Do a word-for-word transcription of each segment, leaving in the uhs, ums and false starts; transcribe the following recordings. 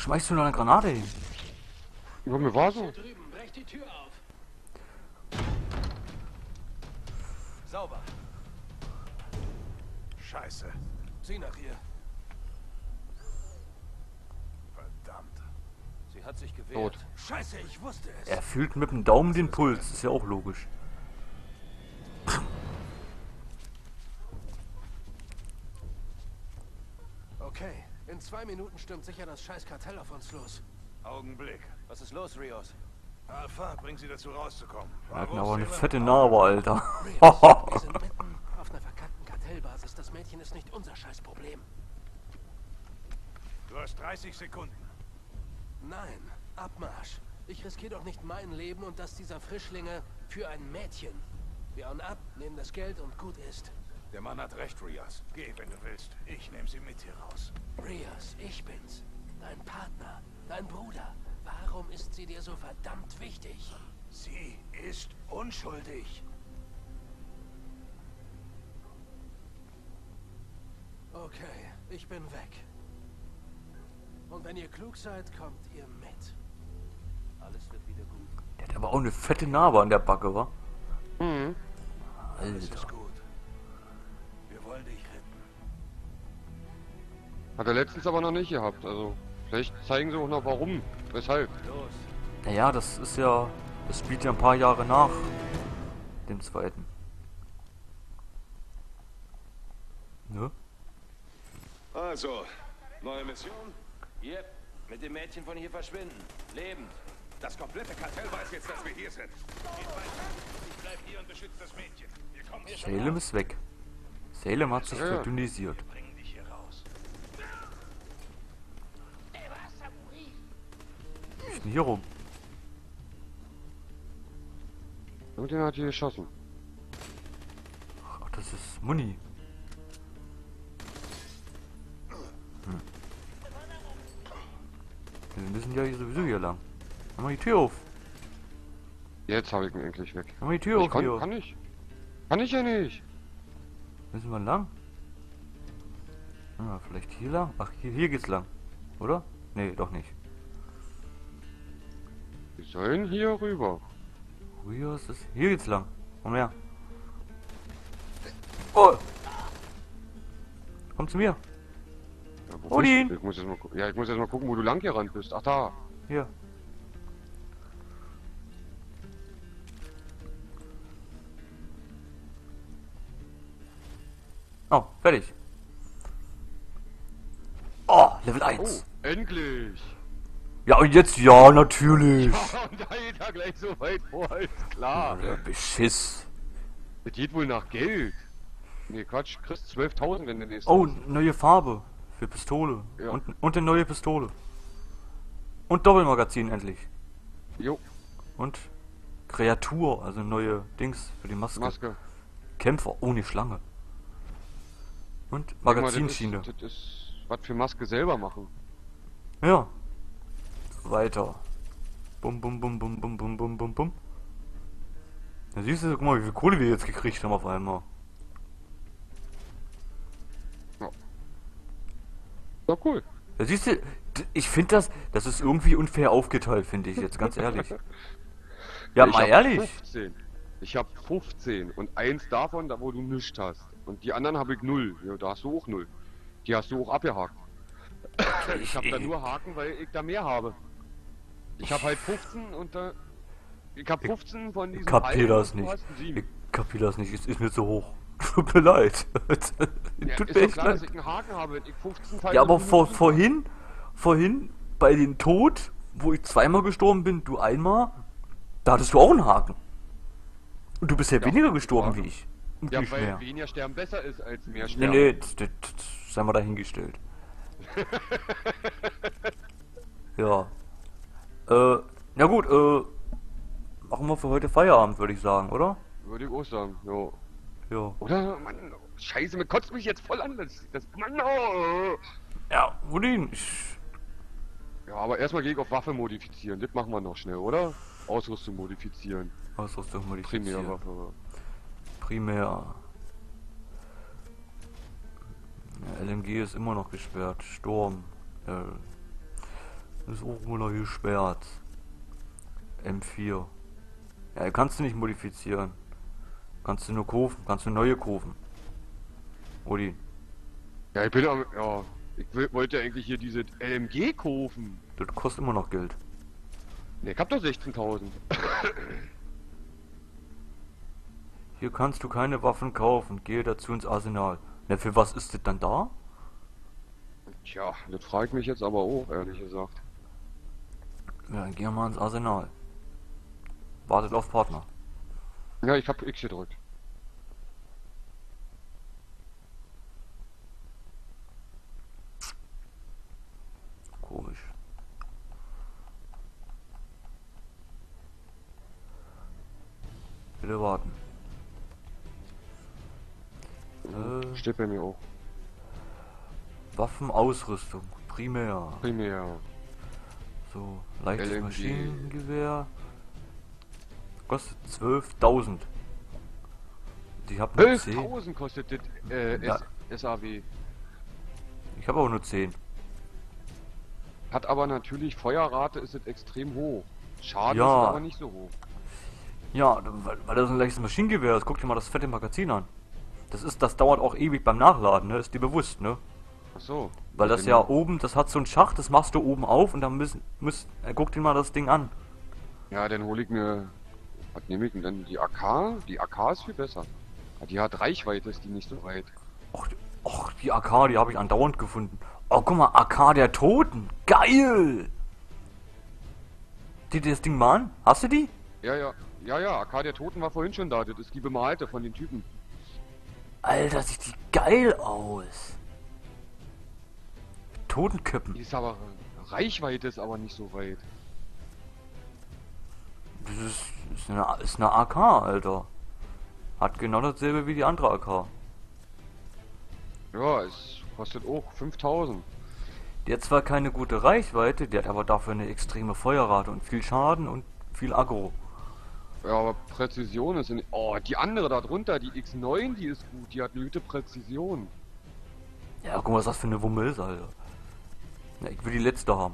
schmeißt du noch eine Granate hin? Ja, mir war so. Drüben, brech die Tür auf. Sauber. Scheiße. Sieh nach ihr. Verdammt. Sie hat sich gewehrt. Tot. Scheiße, ich wusste es. Er fühlt mit dem Daumen den Puls, ist ja auch logisch. Okay, in zwei Minuten stürmt sicher das scheiß Kartell auf uns los. Augenblick. Was ist los, Rios? Alpha, bring sie dazu rauszukommen. Er hat Bravo, aber eine Sailor. fette Narbe, Alter. Rios, wir sind mitten auf einer verkackten Kartellbasis. Das Mädchen ist nicht unser scheiß Problem. Du hast dreißig Sekunden. Nein, Abmarsch. Ich riskiere doch nicht mein Leben und das dieser Frischlinge für ein Mädchen. Wir hauen ab, nehmen das Geld und gut ist. Der Mann hat recht, Rias. Geh, wenn du willst. Ich nehme sie mit hier raus. Rios, ich bin's. Dein Partner, dein Bruder. Warum ist sie dir so verdammt wichtig? Sie ist unschuldig. Okay, ich bin weg. Und wenn ihr klug seid, kommt ihr mit. Alles wird wieder gut. Der hat aber auch eine fette Narbe an der Backe, wa? Mhm. Alles ist Alter. gut. Wir wollen dich retten. Hat er letztens aber noch nicht gehabt. Also, vielleicht zeigen sie auch noch warum. Weshalb. Los. Naja, das ist ja... Das spielt ja ein paar Jahre nach dem zweiten. Ne? Also, neue Mission? Yep, mit dem Mädchen von hier verschwinden. Lebend. Das komplette Kartell weiß jetzt, dass wir hier sind. Geht weiter. Ich bleib hier und beschütze das Mädchen. Wir kommen hier schon Salem raus. ist weg. Salem hat sich Ja. verdünnisiert. Wir bringen dich hier raus. Was ist denn hier rum? Irgendjemand hat hier geschossen. Ach, das ist Muni. Hm. Wir müssen ja hier sowieso hier lang. Mach mal die Tür auf. Jetzt habe ich ihn endlich weg. Mach mal die Tür Ich auf kann, hier. kann ich. Kann ich ja nicht. Müssen wir lang? Ah, vielleicht hier lang? Ach, hier, hier geht's lang. Oder? Nee, doch nicht. Wir sollen hier rüber. Hier ist es. Hier geht's lang. Komm her. Oh! Komm zu mir. Ja, wo Odin! bist du? Ich muss jetzt mal gucken. Ja, ich muss jetzt mal gucken, wo du lang gerannt bist. Ach da. Hier. Oh, fertig. Oh, Level Oh, eins. endlich. Ja, und jetzt ja, natürlich. Und da geht er gleich so weit vor, ist klar. Ja, Beschiss. Das geht wohl nach Geld. Nee, Quatsch, kriegst zwölftausend, wenn du nächstes Oh, neue Farbe für Pistole. Ja. Und, und eine neue Pistole. Und Doppelmagazin endlich. Jo, Und Kreatur, also neue Dings für die Maske. Maske. Kämpfer ohne Schlange. Und Guck mal, Magazinschiene. Das ist, das ist was für Maske selber machen. Ja. Weiter. Bum bum bum bum bum bum bum bum bum. Da siehst du, guck mal, wie viel Kohle wir jetzt gekriegt haben auf einmal. Ja, cool. Da siehst du, d- ich finde das, das ist irgendwie unfair aufgeteilt, finde ich jetzt, ganz ehrlich. Ja, ich mal hab ehrlich. fünfzehn. Ich hab fünfzehn und eins davon, da wo du nichts hast. Und die anderen habe ich null. Ja, da hast du auch null. Die hast du auch abgehakt. Ich habe da nur Haken, weil ich da mehr habe. Ich habe halt fünfzehn und da... Ich habe fünfzehn von diesen Kapier allen das und du nicht. hast einen sieben. Ich kapier das nicht, es ist mir zu hoch. Tut mir leid. Ja, Tut ist mir doch echt klar, dass leid. ich einen Haken habe, wenn ich fünfzehn Teile Ja, aber mit vor, sieben vorhin, vorhin, bei dem Tod, wo ich zweimal gestorben bin, du einmal, da hattest du auch einen Haken. Und du bist ja, Ja, weniger gestorben ja. wie ich. Und Ja, nicht weil mehr. weniger sterben besser ist als mehr Nee, sterben. nee, das, das, das sei mal dahingestellt. Ja. Äh, na gut, äh, machen wir für heute Feierabend, würde ich sagen, oder? Würde ich auch sagen, jo. Ja. Oder? Mann, scheiße, mir kotzt mich jetzt voll an. Das, das, Mann, oh. Ja, Udin, ich... Ja, aber erstmal gehe ich auf Waffe modifizieren. Das machen wir noch schnell, oder? Ausrüstung modifizieren. Ausrüstung modifizieren. Primärwaffe. Primär. Ja, L M G ist immer noch gesperrt. Sturm. Äh, Ist auch mal gesperrt. M vier. Ja, kannst du nicht modifizieren. Kannst du nur kaufen. Kannst du neue kaufen. Odi. Ja, ich bin am, ja, ich will, wollte eigentlich hier diese L M G kaufen. Das kostet immer noch Geld. Ne, ich hab doch sechzehntausend. Hier kannst du keine Waffen kaufen. Gehe dazu ins Arsenal. Na, für was ist das dann da? Tja, das frage ich mich jetzt aber auch, ehrlich gesagt. Ja, dann gehen wir mal ins Arsenal. Wartet auf Partner. Ja, ich hab X gedrückt. Komisch. Bitte warten. Äh, Steht bei mir auch. Waffenausrüstung. Primär. Primär. So, leichtes L M G. Maschinengewehr. Kostet zwölftausend. Ich habe nur zehn. elftausend kostet das äh, Ja. S S A W. Ich habe auch nur zehn. Hat aber natürlich Feuerrate ist es extrem hoch. Schaden Ja. ist es aber nicht so hoch. Ja, weil, weil das ein leichtes Maschinengewehr ist. Guck dir mal das fette Magazin an. Das ist, das dauert auch ewig beim Nachladen, ne? Ist dir bewusst, ne? Ach so. Weil das Wenn- ja oben, das hat so einen Schacht, das machst du oben auf und dann müssen, müsst, äh, guck dir mal das Ding an. Ja, dann hole ich mir. Was nehme ich denn dann? Die A K? Die A K ist viel besser. Ja, die hat Reichweite, ist die nicht so weit. Och, och die A K, die habe ich andauernd gefunden. Oh, guck mal, A K der Toten. Geil! Die, das Ding mal an? Hast du die? Ja, ja. Ja, ja, A K der Toten war vorhin schon da. Das ist die bemalte von den Typen. Alter, sieht die geil aus. Totenköppen. Die ist aber. Reichweite ist aber nicht so weit. Das ist, ist, eine, ist eine A K, Alter. Hat genau dasselbe wie die andere A K. Ja, es kostet auch fünftausend. Die hat zwar keine gute Reichweite, die hat aber dafür eine extreme Feuerrate und viel Schaden und viel Aggro. Ja, aber Präzision ist in. Oh, die andere da drunter, die X neun, die ist gut. Die hat eine gute Präzision. Ja, guck mal, was das für eine Wumme ist, Alter. Ja, ich will die letzte haben.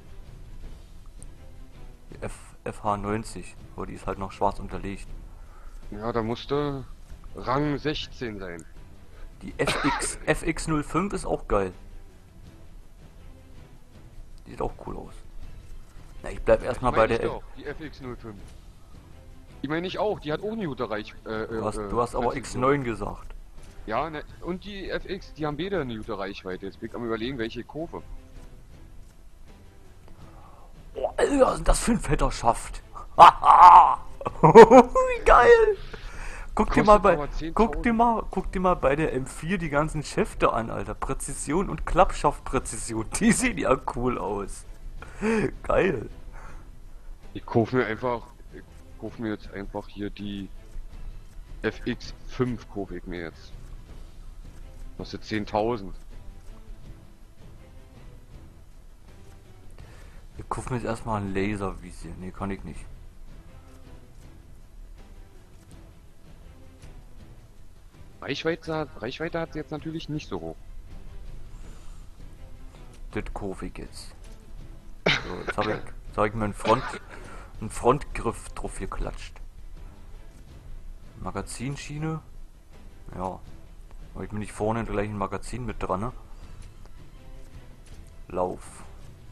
Die F, F H neunzig, aber die ist halt noch schwarz unterlegt. Ja, da musste Rang sechzehn sein. Die F X, F X null fünf ist auch geil. Die sieht auch cool aus. Na, ich bleib erstmal bei Meine der ich F. doch, die F X null fünf. Die meine ich auch, die hat auch eine gute Reich. Äh, Du hast, äh, du hast aber X Präzision. neun gesagt. Ja, ne, und die F X, die haben beide eine gute Reichweite. Jetzt bin ich am überlegen, welche ich kaufe. Oh, Alter, was ist denn das für ein fetter Schaft? Haha! Wie geil! Guck dir Kostet mal bei, aber zehntausend. guck dir mal, guck dir mal bei der M vier die ganzen Schäfte an, Alter. Präzision und Klappschaftpräzision, die sehen ja cool aus. Geil. Ich kaufe mir einfach, ich kaufe mir jetzt einfach hier die F X fünf kaufe ich mir jetzt. Kostet zehntausend. Ich guck mir jetzt erstmal ein Laservisier. Nee, kann ich nicht. Reichweite, Reichweite hat sie jetzt natürlich nicht so hoch. Das kaufe ich jetzt. So, jetzt habe ich, jetzt hab ich mir einen, Front, einen Frontgriff drauf geklatscht. Magazinschiene. Ja. Aber ich bin nicht vorne gleich ein Magazin mit dran, ne? Lauf.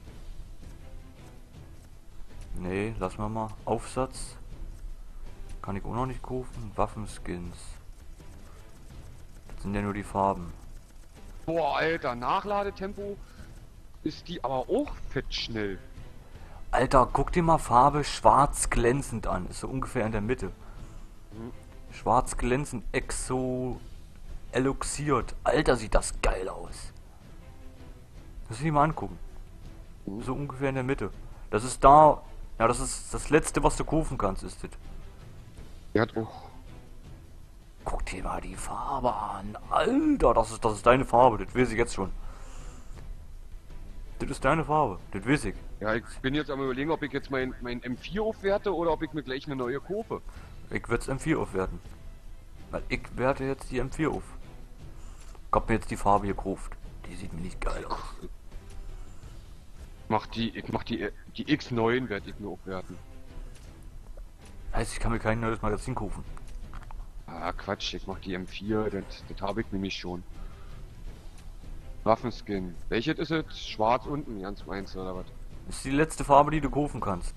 Nee, lassen wir mal. Aufsatz. Kann ich auch noch nicht kaufen. Waffenskins. Das sind ja nur die Farben. Boah, Alter, Nachladetempo ist die aber auch fett schnell. Alter, guck dir mal Farbe schwarz glänzend an. Ist so ungefähr in der Mitte. Schwarz glänzend, exo eluxiert. Alter, sieht das geil aus. Muss ich dir mal angucken. So ungefähr in der Mitte. Das ist da. Ja, das ist das letzte, was du kaufen kannst, ist das. Die hat auch. Guck dir mal die Farbe an. Alter, das ist, das ist deine Farbe. Das weiß ich jetzt schon. Das ist deine Farbe. Das weiß ich. Ja, ich bin jetzt am überlegen, ob ich jetzt mein, mein M vier aufwerte oder ob ich mir gleich eine neue kaufe. Ich werde es M vier aufwerten. Weil ich werte jetzt die M vier auf. Ich hab mir jetzt die Farbe gekauft. Die sieht mir nicht geil aus. Mach die, ich mach die, die X neun werde ich nur aufwerten. Heißt, ich kann mir kein neues Magazin kaufen. Ah, Quatsch, ich mach die M vier, das, das habe ich nämlich schon. Waffenskin. Welches ist es? Schwarz unten, ganz meinst du, oder was? Das ist die letzte Farbe, die du kaufen kannst.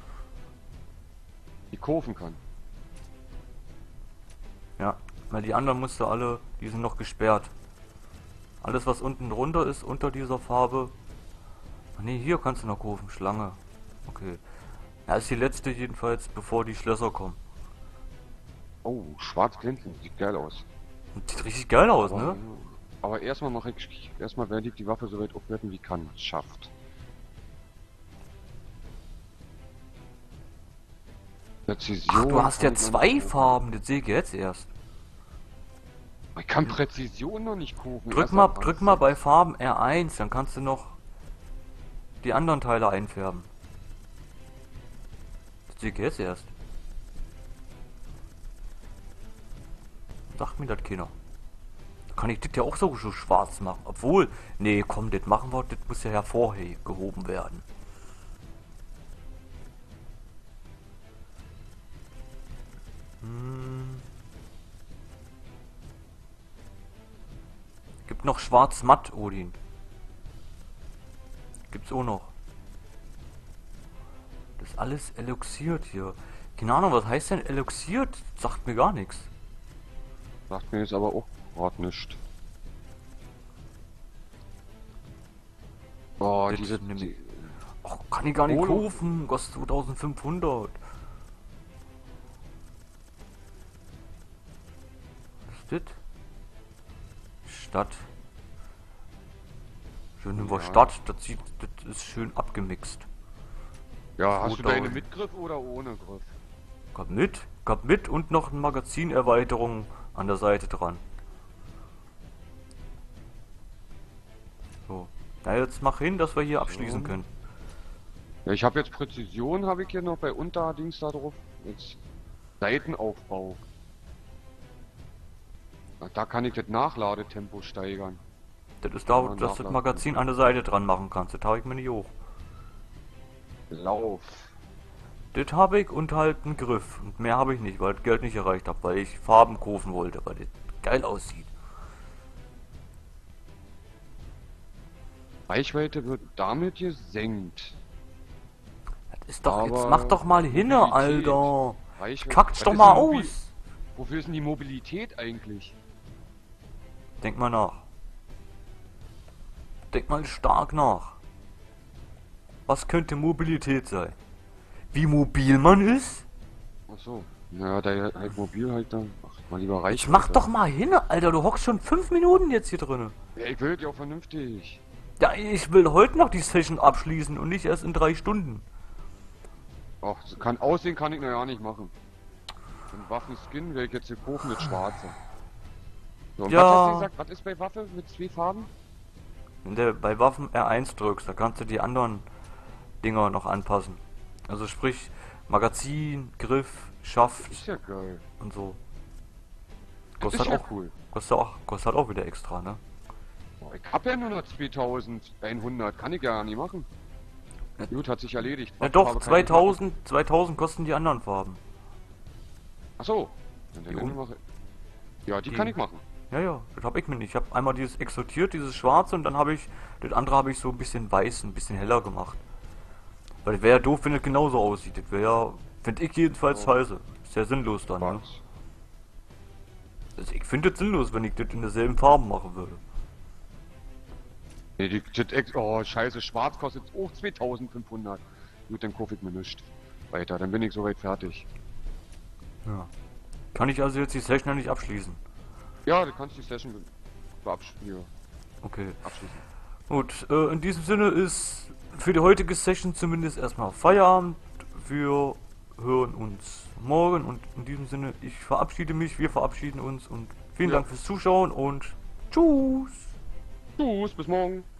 Die kaufen kann. Ja, weil die anderen musst du alle, die sind noch gesperrt. Alles, was unten drunter ist, unter dieser Farbe. Ach nee, hier kannst du noch kaufen, Schlange. Okay. Ja, ist die letzte jedenfalls, bevor die Schlösser kommen. Oh, schwarz glänzend, sieht geil aus. Und sieht richtig geil aus, Aber, ne? aber erstmal mache ich, erstmal werde ich die Waffe so weit aufwerten wie kann. Schafft. Präzision. Ach, du hast ja kann ich noch zwei nicht kaufen. Farben, das sehe ich jetzt erst. Ich kann Präzision noch nicht kaufen. Drück Erst mal, ab drück Rang mal sechs. bei Farben R eins, dann kannst du noch die anderen Teile einfärben. Das sehe ich jetzt erst. Sagt mir das keiner. Da kann ich das ja auch so, so schwarz machen. Obwohl, nee, komm, das machen wir, das muss ja hervorgehoben werden. Hm. Gibt noch schwarz matt, Odin. Gibt's auch noch. Das ist alles eloxiert hier. Keine Ahnung, was heißt denn eloxiert? Sagt mir gar nichts. Sagt mir jetzt aber auch gerade nichts. Oh, Das diese... nimm- Die, Ach, kann ich gar nicht Holo. kaufen. Kostet zweitausendfünfhundert. Was ist das? Stadt. Schön nehmen wir Ja. Stadt. Das sieht, das ist schön abgemixt. ja, hast du deine zweitausend. mit Griff oder ohne Griff? Gab mit, gab mit und noch eine Magazinerweiterung an der Seite dran. So. Na, jetzt mach hin, dass wir hier abschließen So. können. Ja, ich habe jetzt Präzision, habe ich hier noch bei Unterdings da drauf. Jetzt Seitenaufbau. Ach, da kann ich das Nachladetempo steigern. Das ist da, Ja, dass du das nachladen. Magazin an der Seite dran machen kannst. Das habe ich mir nicht hoch. Lauf. Das habe ich und halt einen Griff. Und mehr habe ich nicht, weil das Geld nicht erreicht habe, weil ich Farben kaufen wollte, weil das geil aussieht. Reichweite wird damit gesenkt. Das ist doch, jetzt Aber mach doch mal hinne, Mobilität. Alter. Reichweite. Kackt's Was doch ist mal die Mobi- aus. Wofür ist denn die Mobilität eigentlich? Denk mal nach. Denk mal stark nach. Was könnte Mobilität sein? Wie mobil man ist? Ach so. Naja, der halt mobil halt dann. Ach, mal lieber Reichweite. Jetzt mach doch mal hin, Alter. Du hockst schon fünf Minuten jetzt hier drinne. Ja, ich will ja auch vernünftig. Ja, ich will heute noch die Session abschließen und nicht erst in drei Stunden. Ach, so kann aussehen kann ich noch ja nicht machen. Ein Waffenskin werde ich jetzt hier kaufen mit schwarzer. So, und Ja. was hast du gesagt? Was ist bei Waffe mit zwei Farben? Wenn du bei Waffen R eins drückst, da kannst du die anderen Dinger noch anpassen. Also sprich, Magazin, Griff, Schaft Ist ja geil. und so. Das Kostet ist ja auch, cool. kostet auch, kostet auch wieder extra, ne? Boah, ich hab ja nur noch zweitausendeinhundert. Kann ich ja nicht machen. Ja. Gut, hat sich erledigt. Ja Waffenfarbe doch, kann ich zweitausend, zweitausend kosten die anderen Farben. machen. Ach so. Dann Die die un- mache Ja, die die- kann ich machen. Ja, ja, das hab ich mir nicht. Ich hab einmal dieses exotiert, dieses schwarze und dann habe ich, das andere habe ich so ein bisschen weiß, ein bisschen heller gemacht. Weil das wäre ja doof, wenn es genauso aussieht. Das wäre ja, finde ich jedenfalls Oh. scheiße. Ist ja sinnlos dann, ne? Was? Also ich finde es sinnlos, wenn ich das in derselben Farben machen würde. Nee, die, das Ex oh, scheiße, schwarz kostet auch zweitausendfünfhundert. Gut, dann kaufe ich mir nichts. Weiter, dann bin ich soweit fertig. Ja. Kann ich also jetzt die Session ja nicht abschließen? Ja, du kannst die Session verabsch ja, Okay. abschließen. Gut, äh, in diesem Sinne ist für die heutige Session zumindest erstmal Feierabend. Wir hören uns morgen und in diesem Sinne, ich verabschiede mich, wir verabschieden uns und vielen Ja. Dank fürs Zuschauen und tschüss! Tschüss, bis morgen.